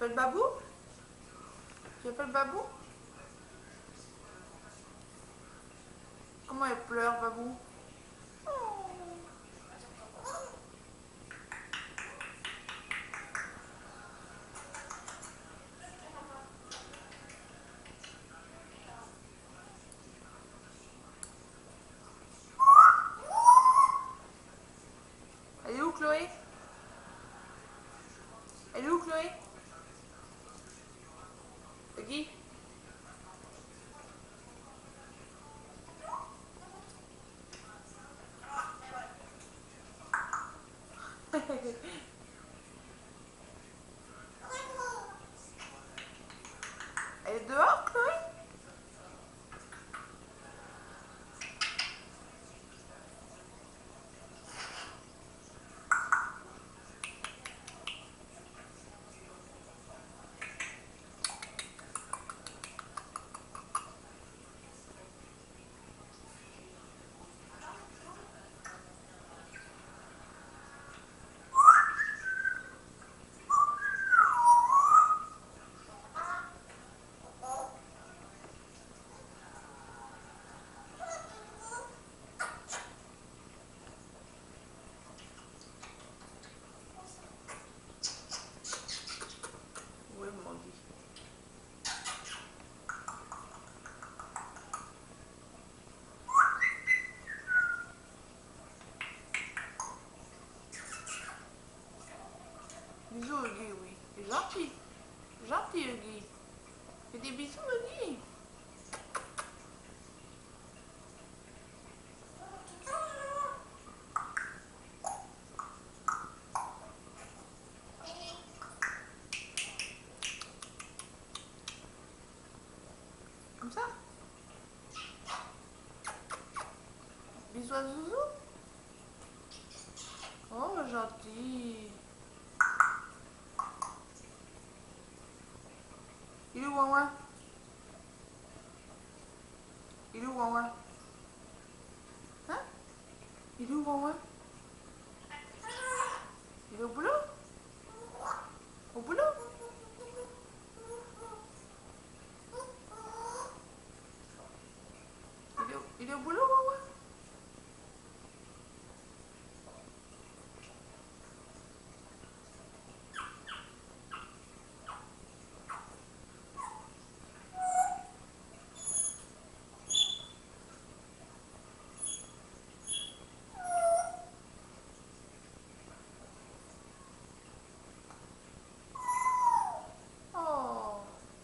appelles Babou? Tu appelles Babou? Comment elle pleure, Babou? Elle est où, Chloé? Elle est où, Chloé? Guy? Elle est dehors, Chloé? Oui, mon Guy. Bisous, Guy, oui. C'est gentil. Gentil, Guy. Fais des bisous, Guy. Comme ça. Bisous à Zouzou. Oh, gentil. Il est où, Wawa? Il est où, Wawa? Hein? Il est où, Wawa? Il est au boulot? Au boulot? Il est au boulot, Wawa? Oh.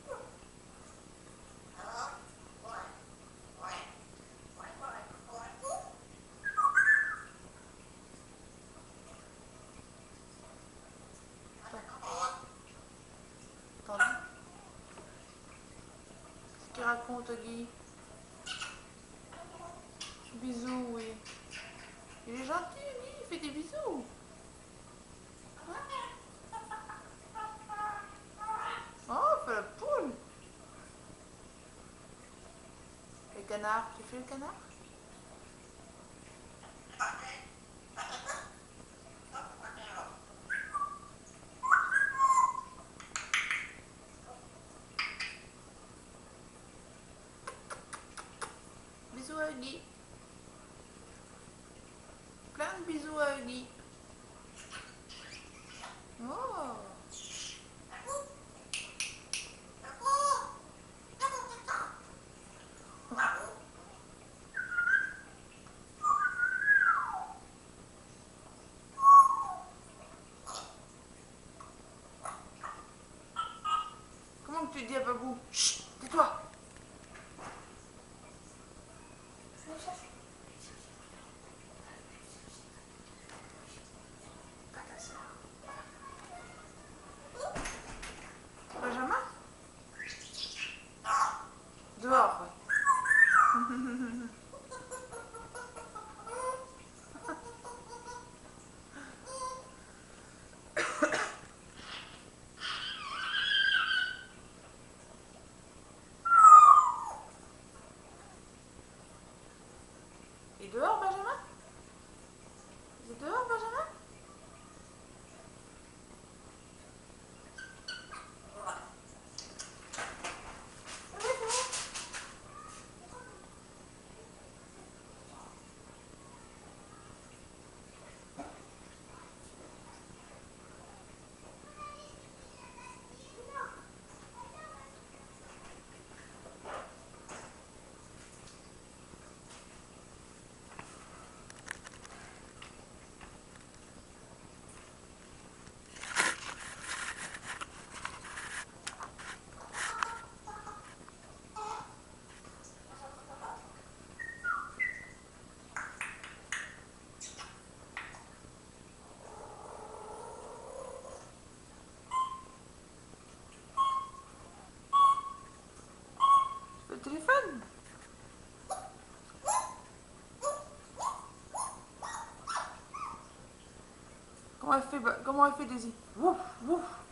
Attendez. Qu'est-ce qu'il raconte, Guy? Bisous, oui. Il est gentil, Guy. Il fait des bisous. Oh, fait la poule. Le canard. Tu fais le canard? Bisous à Guy. Plein de bisous à Guy. Oh. Comment que tu dis à Babou? Chut, tais-toi. Benjamin? Dehors. Comment elle fait Daisy? Wouf, wouf.